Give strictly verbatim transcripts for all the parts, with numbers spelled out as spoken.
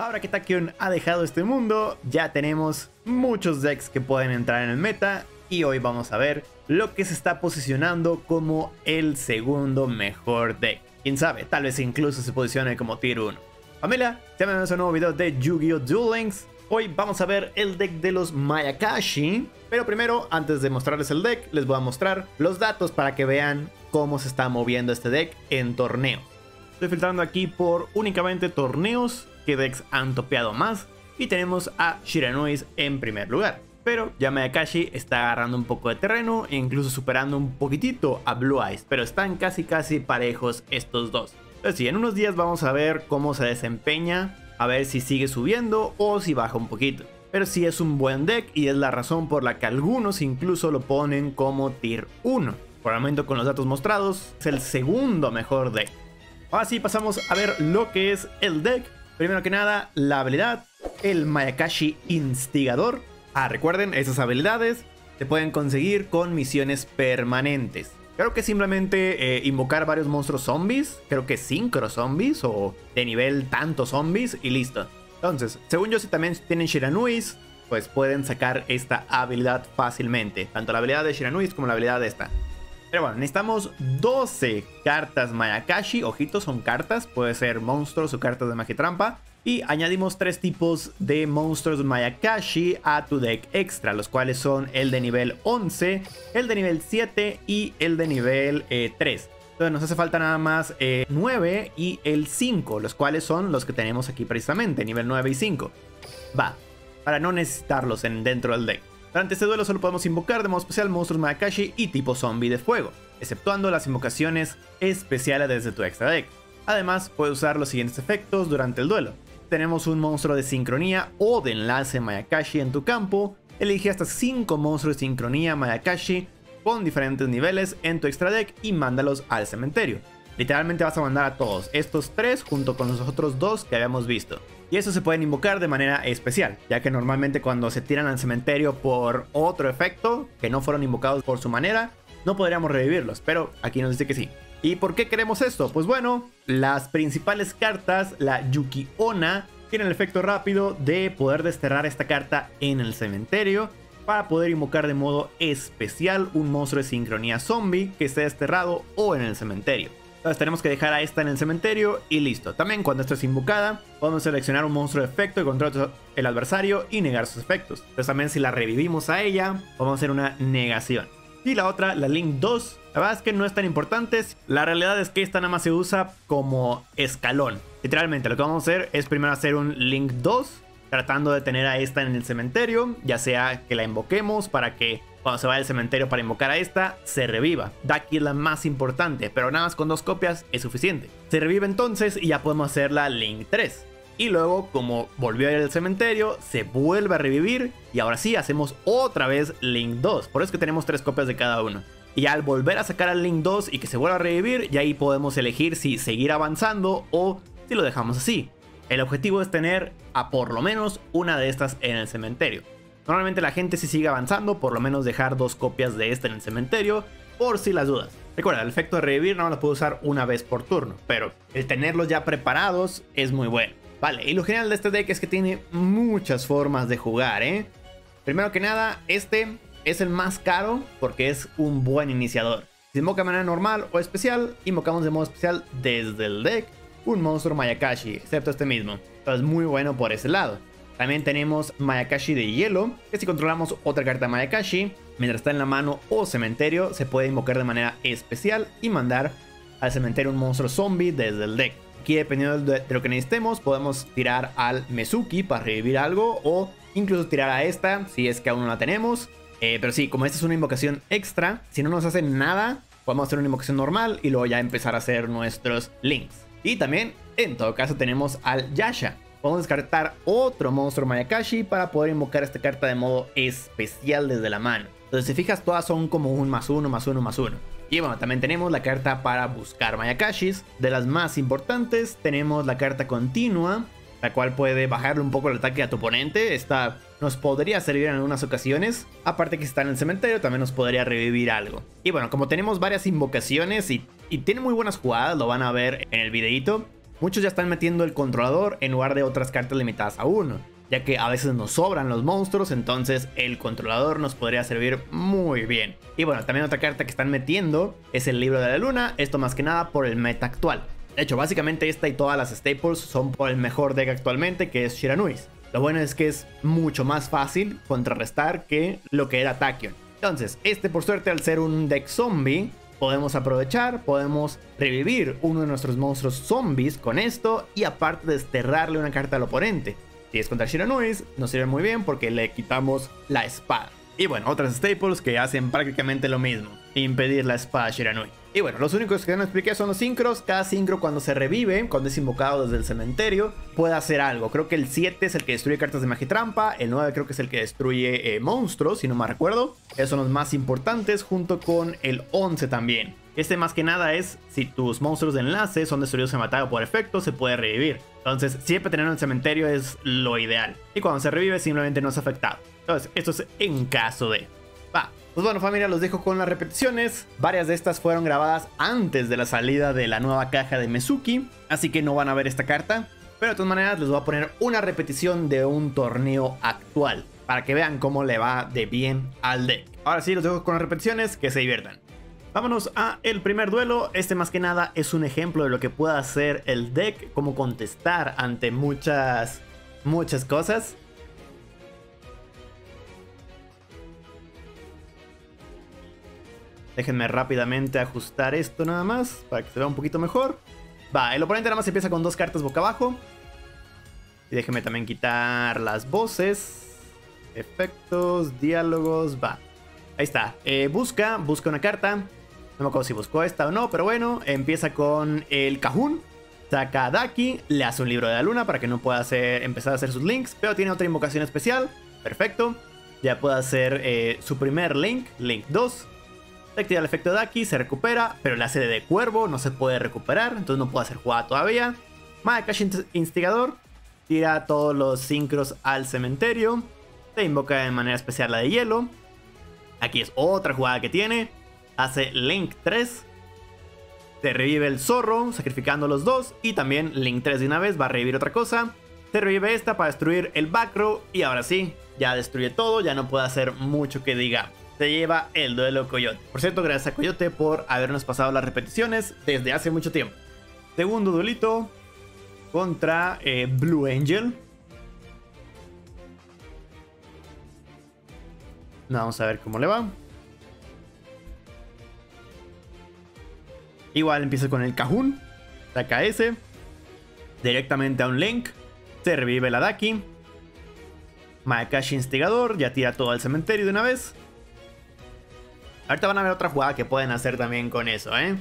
Ahora que Tachyon ha dejado este mundo, ya tenemos muchos decks que pueden entrar en el meta. Y hoy vamos a ver lo que se está posicionando como el segundo mejor deck. Quién sabe, tal vez incluso se posicione como tier uno. Familia, bienvenidos a un nuevo video de Yu-Gi-Oh! Duel Links. Hoy vamos a ver el deck de los Mayakashi. Pero primero, antes de mostrarles el deck, les voy a mostrar los datos para que vean cómo se está moviendo este deck en torneos. Estoy filtrando aquí por únicamente torneos, qué decks han topeado más. Y tenemos a Shiranuis en primer lugar. Pero ya Mayakashi está agarrando un poco de terreno e incluso superando un poquitito a Blue Eyes. Pero están casi casi parejos estos dos. Entonces sí, en unos días vamos a ver cómo se desempeña. A ver si sigue subiendo o si baja un poquito. Pero sí es un buen deck y es la razón por la que algunos incluso lo ponen como tier uno. Por el momento con los datos mostrados es el segundo mejor deck. Ahora sí pasamos a ver lo que es el deck. Primero que nada la habilidad, el Mayakashi Instigador. Ah, recuerden, esas habilidades se pueden conseguir con misiones permanentes. Creo que simplemente eh, invocar varios monstruos zombies. Creo que cinco zombies o de nivel tantos zombies y listo. Entonces, según yo, si también tienen Shiranuis, pues pueden sacar esta habilidad fácilmente. Tanto la habilidad de Shiranuis como la habilidad de esta. Pero bueno, necesitamos doce cartas Mayakashi. Ojitos, son cartas. Puede ser monstruos o cartas de magia trampa. Y añadimos tres tipos de monstruos Mayakashi a tu deck extra, los cuales son el de nivel once, el de nivel siete y el de nivel eh, tres. Entonces nos hace falta nada más eh, nueve y el cinco, los cuales son los que tenemos aquí precisamente, nivel nueve y cinco. Va, para no necesitarlos en, dentro del deck. Durante este duelo solo podemos invocar de modo especial monstruos Mayakashi y tipo zombie de fuego, exceptuando las invocaciones especiales desde tu extra deck. Además, puedes usar los siguientes efectos durante el duelo. Tenemos un monstruo de sincronía o de enlace Mayakashi en tu campo. Elige hasta cinco monstruos de sincronía Mayakashi con diferentes niveles en tu extra deck y mándalos al cementerio. Literalmente vas a mandar a todos estos tres junto con los otros dos que habíamos visto. Y estos se pueden invocar de manera especial, ya que normalmente cuando se tiran al cementerio por otro efecto, que no fueron invocados por su manera, no podríamos revivirlos, pero aquí nos dice que sí. ¿Y por qué queremos esto? Pues bueno, las principales cartas, la Yuki-Onna, tiene el efecto rápido de poder desterrar esta carta en el cementerio para poder invocar de modo especial un monstruo de sincronía zombie que esté desterrado o en el cementerio. Entonces tenemos que dejar a esta en el cementerio y listo. También cuando esta es invocada, podemos seleccionar un monstruo de efecto que controla el adversario y negar sus efectos. Entonces también si la revivimos a ella, vamos a hacer una negación. Y la otra, la Link dos, la verdad es que no es tan importante. La realidad es que esta nada más se usa como escalón. Literalmente lo que vamos a hacer es primero hacer un Link dos, tratando de tener a esta en el cementerio, ya sea que la invoquemos para que cuando se vaya al cementerio para invocar a esta, se reviva. Daki es la más importante, pero nada más con dos copias es suficiente. Se revive entonces y ya podemos hacer la Link tres. Y luego, como volvió a ir al cementerio, se vuelve a revivir. Y ahora sí, hacemos otra vez Link dos. Por eso es que tenemos tres copias de cada uno. Y al volver a sacar al Link dos y que se vuelva a revivir, ya ahí podemos elegir si seguir avanzando o si lo dejamos así. El objetivo es tener a por lo menos una de estas en el cementerio. Normalmente la gente si sigue avanzando, por lo menos dejar dos copias de esta en el cementerio, por si las dudas. Recuerda, el efecto de revivir no lo puedo usar una vez por turno, pero el tenerlos ya preparados es muy bueno. Vale, y lo genial de este deck es que tiene muchas formas de jugar, ¿eh? Primero que nada, este es el más caro porque es un buen iniciador. Si invoca de manera normal o especial, invocamos de modo especial desde el deck un monstruo Mayakashi, excepto este mismo. Entonces muy bueno por ese lado. También tenemos Mayakashi de hielo, que si controlamos otra carta Mayakashi, mientras está en la mano o cementerio, se puede invocar de manera especial y mandar al cementerio un monstruo zombie desde el deck. Aquí dependiendo de lo que necesitemos podemos tirar al Mezuki para revivir algo o incluso tirar a esta si es que aún no la tenemos. Eh, pero sí, como esta es una invocación extra, si no nos hace nada podemos hacer una invocación normal y luego ya empezar a hacer nuestros links. Y también en todo caso tenemos al Yasha. Podemos descartar otro monstruo Mayakashi para poder invocar esta carta de modo especial desde la mano. Entonces si fijas todas son como un más uno, más uno, más uno. Y bueno, también tenemos la carta para buscar Mayakashis. De las más importantes tenemos la carta continua, la cual puede bajarle un poco el ataque a tu oponente. Esta nos podría servir en algunas ocasiones. Aparte que si está en el cementerio también nos podría revivir algo. Y bueno, como tenemos varias invocaciones y, y tiene muy buenas jugadas, lo van a ver en el videito. Muchos ya están metiendo el controlador en lugar de otras cartas limitadas a uno, ya que a veces nos sobran los monstruos, entonces el controlador nos podría servir muy bien. Y bueno, también otra carta que están metiendo es el libro de la luna, esto más que nada por el meta actual. De hecho, básicamente esta y todas las staples son por el mejor deck actualmente, que es Shiranuis. Lo bueno es que es mucho más fácil contrarrestar que lo que era Tachyon. Entonces, este por suerte al ser un deck zombie, podemos aprovechar, podemos revivir uno de nuestros monstruos zombies con esto y aparte desterrarle una carta al oponente. Si es contra Shiranuis, nos sirve muy bien porque le quitamos la espada. Y bueno, otras staples que hacen prácticamente lo mismo, impedir la espada a Shiranui. Y bueno, los únicos que no expliqué son los sincros. Cada sincro cuando se revive, cuando es invocado desde el cementerio, puede hacer algo. Creo que el siete es el que destruye cartas de magia y trampa. El nueve creo que es el que destruye eh, monstruos, si no me recuerdo. Esos son los más importantes, junto con el once también. Este más que nada es si tus monstruos de enlace son destruidos en batalla por efecto, se puede revivir. Entonces siempre tenerlo en el cementerio es lo ideal. Y cuando se revive simplemente no es afectado. Entonces esto es en caso de... Va. Pues bueno, familia, los dejo con las repeticiones. Varias de estas fueron grabadas antes de la salida de la nueva caja de Mezuki, así que no van a ver esta carta. Pero de todas maneras les voy a poner una repetición de un torneo actual, para que vean cómo le va de bien al deck. Ahora sí, los dejo con las repeticiones, que se diviertan. Vámonos a el primer duelo. Este más que nada es un ejemplo de lo que puede hacer el deck, cómo contestar ante muchas, muchas cosas. Déjenme rápidamente ajustar esto nada más, para que se vea un poquito mejor. Va, el oponente nada más empieza con dos cartas boca abajo. Y déjenme también quitar las voces, efectos, diálogos, va. Ahí está, eh, busca, busca una carta. No me acuerdo si buscó esta o no, pero bueno, empieza con el Cajún. Saca a Daki, le hace un libro de la luna para que no pueda hacer, empezar a hacer sus links. Pero tiene otra invocación especial, perfecto. Ya puede hacer eh, su primer link, link dos. Se activa el efecto de Daki, se recupera, pero la sede de cuervo no se puede recuperar, entonces no puede ser jugada todavía. Mayakashi Instigador, tira todos los sincros al cementerio. Se invoca de manera especial la de hielo. Aquí es otra jugada que tiene. Hace Link tres. Se revive el zorro, sacrificando los dos. Y también Link tres de una vez, va a revivir otra cosa. Se revive esta para destruir el back row. Y ahora sí, ya destruye todo, ya no puede hacer mucho que diga. Se lleva el duelo Coyote. Por cierto, gracias a Coyote por habernos pasado las repeticiones desde hace mucho tiempo. Segundo duelito contra eh, Blue Angel. Vamos a ver cómo le va. Igual empieza con el Cajún. Saca ese. Directamente a un Link. Se revive la Daki. Mayakashi Instigador. Ya tira todo al cementerio de una vez. Ahorita van a ver otra jugada que pueden hacer también con eso, ¿eh?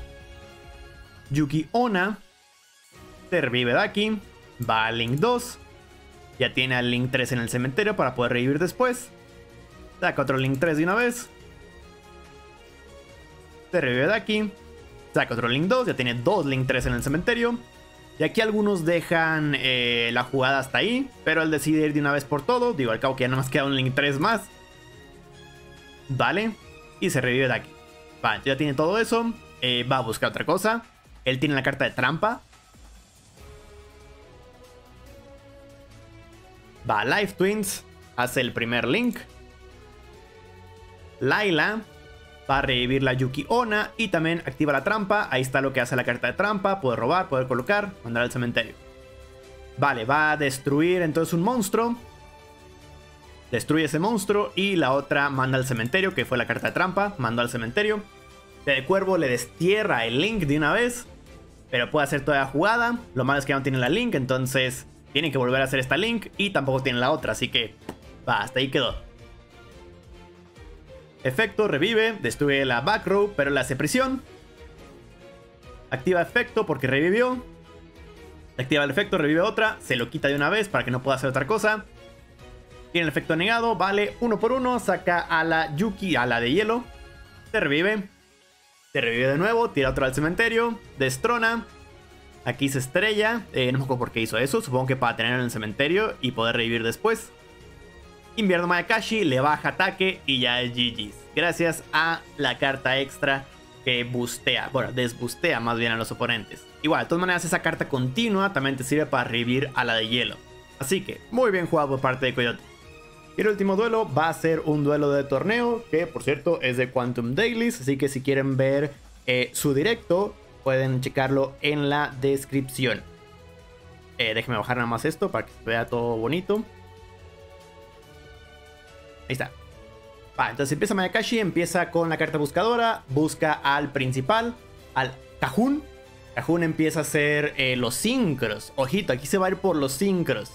Yuki Onna. Se revive Daki. Va a Link dos. Ya tiene al Link tres en el cementerio para poder revivir después. Saca otro Link tres de una vez. Se revive Daki. Saca otro Link dos. Ya tiene dos Link tres en el cementerio. Y aquí algunos dejan eh, la jugada hasta ahí. Pero él decide ir de una vez por todo. Digo, al cabo que ya nada más queda un Link tres más. Vale. Y se revive Daki. Vale, ya tiene todo eso. Eh, va a buscar otra cosa. Él tiene la carta de trampa. Va a Life Twins. Hace el primer Link. Layla va a revivir la Yuki Onna y también activa la trampa. Ahí está lo que hace la carta de trampa. Poder robar, poder colocar, mandar al cementerio. Vale, va a destruir entonces un monstruo. Destruye ese monstruo y la otra manda al cementerio, que fue la carta de trampa. Mandó al cementerio. De cuervo le destierra el Link de una vez, pero puede hacer toda la jugada. Lo malo es que ya no tiene la Link, entonces tiene que volver a hacer esta Link y tampoco tiene la otra, así que va, hasta ahí quedó. Efecto, revive, destruye la back row, pero le hace prisión. Activa efecto porque revivió. Activa el efecto, revive otra, se lo quita de una vez para que no pueda hacer otra cosa. Tiene el efecto negado, vale, uno por uno, saca a la Yuki, a la de hielo. Se revive. Se revive de nuevo, tira otro al cementerio, destrona. Aquí se estrella, eh, no me acuerdo por qué hizo eso, supongo que para tenerlo en el cementerio y poder revivir después. Invierno Mayakashi, le baja ataque y ya es G G's. Gracias a la carta extra que boostea, bueno, desboostea más bien a los oponentes. Igual, de todas maneras, esa carta continua también te sirve para revivir a la de hielo. Así que, muy bien jugado por parte de Coyote. Y el último duelo va a ser un duelo de torneo, que por cierto es de Quantum Dailies, así que si quieren ver eh, su directo, pueden checarlo en la descripción. Eh, déjenme bajar nada más esto para que se vea todo bonito. Ahí está. Va, entonces empieza Mayakashi, empieza con la carta buscadora, busca al principal, al Cajun. Cajun empieza a hacer eh, los sincros. Ojito, aquí se va a ir por los sincros.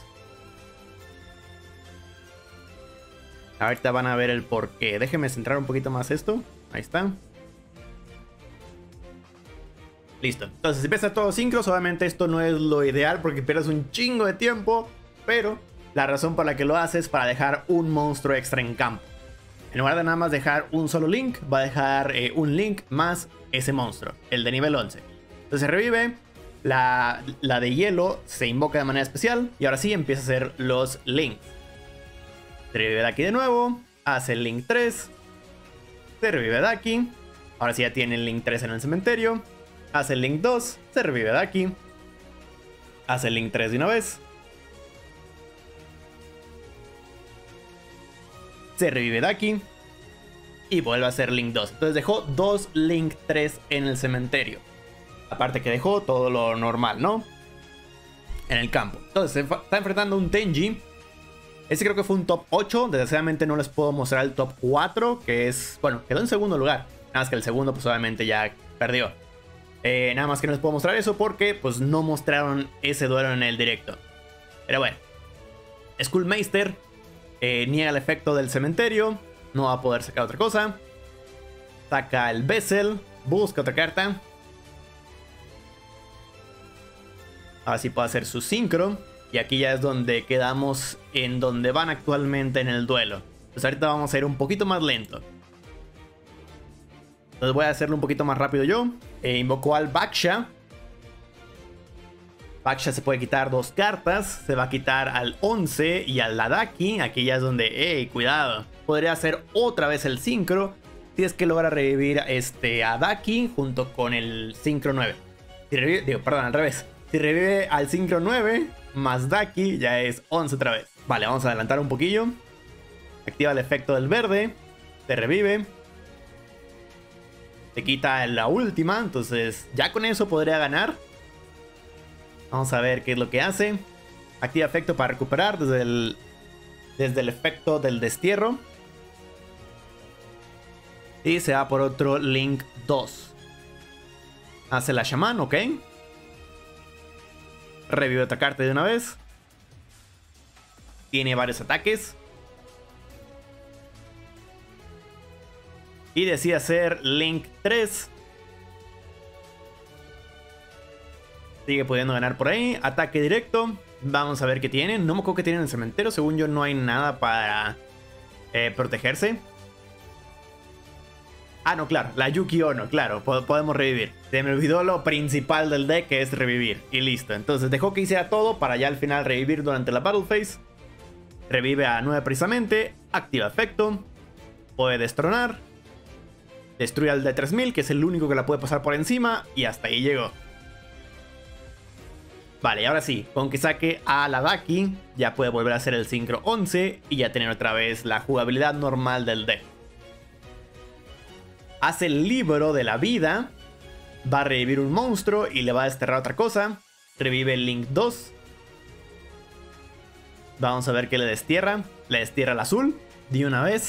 Ahorita van a ver el porqué. Déjenme centrar un poquito más esto. Ahí está. Listo. Entonces empieza todos sincros. Obviamente esto no es lo ideal porque pierdes un chingo de tiempo. Pero la razón por la que lo haces es para dejar un monstruo extra en campo. En lugar de nada más dejar un solo link, va a dejar eh, un link más ese monstruo. El de nivel once. Entonces revive. La, la de hielo se invoca de manera especial. Y ahora sí empieza a hacer los links. Se revive Daki de nuevo, hace el Link tres, se revive Daki, ahora sí ya tiene el Link tres en el cementerio, hace el Link dos, se revive Daki, hace el Link tres de una vez, se revive Daki y vuelve a hacer Link dos. Entonces dejó dos Link tres en el cementerio. Aparte que dejó todo lo normal, ¿no? En el campo. Entonces se está enfrentando a un Tenji. Este creo que fue un top ocho. Desgraciadamente no les puedo mostrar el top cuatro. Que es, bueno, quedó en segundo lugar. Nada más que el segundo pues obviamente ya perdió. Eh, nada más que no les puedo mostrar eso porque pues no mostraron ese duelo en el directo. Pero bueno. Skullmeister eh, niega el efecto del cementerio. No va a poder sacar otra cosa. Saca el Vessel. Busca otra carta. Ahora sí puede hacer su sincro. Y aquí ya es donde quedamos en donde van actualmente en el duelo. Pues ahorita vamos a ir un poquito más lento. Entonces voy a hacerlo un poquito más rápido yo. Eh, invocó al Baksha. Baksha se puede quitar dos cartas. Se va a quitar al once y al Ladaki. Aquí ya es donde, hey, cuidado. Podría hacer otra vez el sincro. Si es que logra revivir este, a Daki junto con el sincro nueve. Si revive, digo, perdón, al revés. Si revive al sincro nueve más Daki, ya es once otra vez. Vale, vamos a adelantar un poquillo. Activa el efecto del verde. Te revive. Te quita la última. Entonces ya con eso podría ganar. Vamos a ver qué es lo que hace. Activa efecto para recuperar desde el, desde el efecto del destierro. Y se va por otro Link dos. Hace la Shaman, ok. Revive otra carta de una vez. Tiene varios ataques. Y decide hacer Link tres. Sigue pudiendo ganar por ahí. Ataque directo. Vamos a ver qué tiene. No me acuerdo qué tiene en el cementerio. Según yo no hay nada para eh, protegerse. Ah, no, claro. La Yuki Ono, claro. Podemos revivir. Se me olvidó lo principal del deck, que es revivir. Y listo. Entonces dejó que hiciera todo para ya al final revivir durante la Battle Phase. Revive a nueve precisamente. Activa efecto. Puede destronar. Destruye al de tres mil, que es el único que la puede pasar por encima. Y hasta ahí llegó. Vale, y ahora sí. Con que saque a la Daki, ya puede volver a hacer el sincro once. Y ya tener otra vez la jugabilidad normal del deck. Hace el libro de la vida. Va a revivir un monstruo y le va a desterrar otra cosa. Revive el Link dos. Vamos a ver qué le destierra. Le destierra el azul de una vez.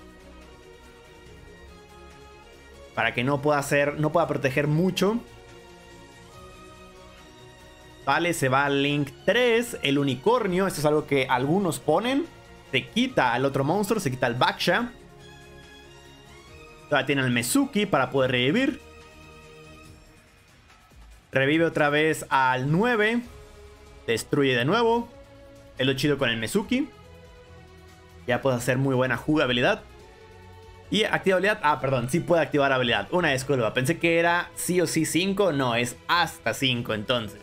Para que no pueda hacer, no pueda proteger mucho. Vale, se va al Link tres. El unicornio. Esto es algo que algunos ponen. Se quita al otro monstruo. Se quita al Baksha. Ahora tiene el Mezuki para poder revivir. Revive otra vez al nueve. Destruye de nuevo. Es lo chido con el Mezuki. Ya puede hacer muy buena jugabilidad. Y activa habilidad. Ah, perdón, sí puede activar habilidad. Una disculpa, pensé que era sí o sí cinco. No, es hasta cinco entonces.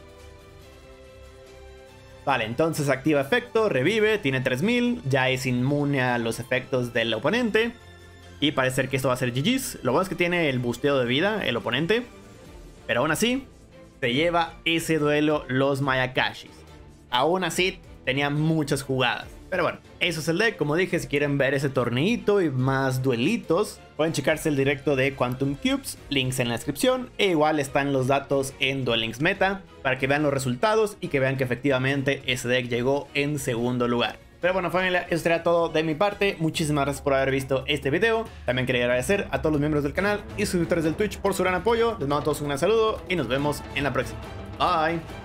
Vale, entonces activa efecto, revive, tiene tres mil. Ya es inmune a los efectos del oponente. Y parece ser que esto va a ser G G's. Lo bueno es que tiene el busteo de vida el oponente. Pero aún así, se lleva ese duelo los Mayakashis. Aún así, tenía muchas jugadas. Pero bueno, eso es el deck. Como dije, si quieren ver ese torneito y más duelitos, pueden checarse el directo de Quantum Cubes, links en la descripción. E igual están los datos en Duel Links Meta, para que vean los resultados y que vean que efectivamente ese deck llegó en segundo lugar. Pero bueno, familia, eso será todo de mi parte. Muchísimas gracias por haber visto este video. También quería agradecer a todos los miembros del canal y suscriptores del Twitch por su gran apoyo. Les mando a todos un gran saludo y nos vemos en la próxima. Bye.